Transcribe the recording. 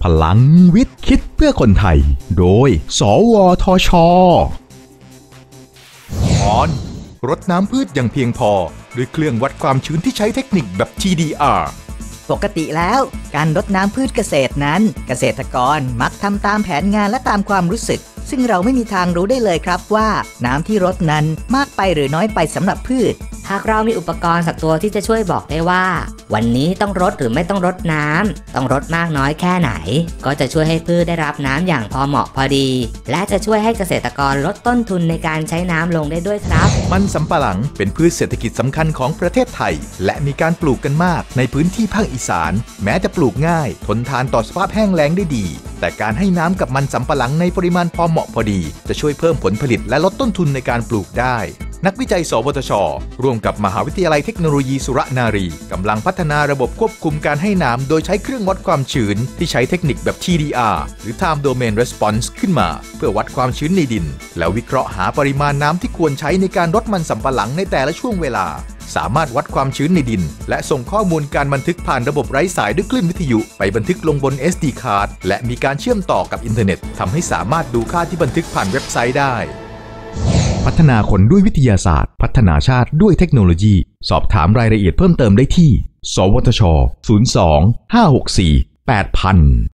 พลังวิทย์คิดเพื่อคนไทยโดยสวทช.รดน้ำพืชอย่างเพียงพอด้วยเครื่องวัดความชื้นที่ใช้เทคนิคแบบ TDR ปกติแล้วการรดน้ำพืชเกษตรนั้นเกษตรกรมักทำตามแผนงานและตามความรู้สึกซึ่งเราไม่มีทางรู้ได้เลยครับว่าน้ำที่รดนั้นมากไปหรือน้อยไปสำหรับพืชหากเรามีอุปกรณ์สักตัวที่จะช่วยบอกได้ว่าวันนี้ต้องรดหรือไม่ต้องรดน้ำต้องรดมากน้อยแค่ไหนก็จะช่วยให้พืชได้รับน้ำอย่างพอเหมาะพอดีและจะช่วยให้เกษตรกรลดต้นทุนในการใช้น้ำลงได้ด้วยครับมันสำปะหลังเป็นพืชเศรษฐกิจสำคัญของประเทศไทยและมีการปลูกกันมากในพื้นที่ภาคอีสานแม้จะปลูกง่ายทนทานต่อสภาพแห้งแล้งได้ดีแต่การให้น้ำกับมันสำปะหลังในปริมาณพอเหมาะพอดีจะช่วยเพิ่มผลผลิตและลดต้นทุนในการปลูกได้นักวิจัยสวทช.ร่วมกับมหาวิทยาลัยเทคโนโลยีสุรนารีกำลังพัฒนาระบบควบคุมการให้น้ำโดยใช้เครื่องวัดความชื้นที่ใช้เทคนิคแบบ TDR หรือ Time Domain Response ขึ้นมาเพื่อวัดความชื้นในดินแล้ววิเคราะห์หาปริมาณน้ำที่ควรใช้ในการรดมันสำปะหลังในแต่ละช่วงเวลาสามารถวัดความชื้นในดินและส่งข้อมูลการบันทึกผ่านระบบไร้สายด้วยคลื่นวิทยุไปบันทึกลงบน SD card และมีการเชื่อมต่อกับอินเทอร์เน็ตทำให้สามารถดูค่าที่บันทึกผ่านเว็บไซต์ได้พัฒนาคนด้วยวิทยาศาสตร์พัฒนาชาติด้วยเทคโนโลยีสอบถามรายละเอียดเพิ่มเติมได้ที่สวทช. 02 564 8000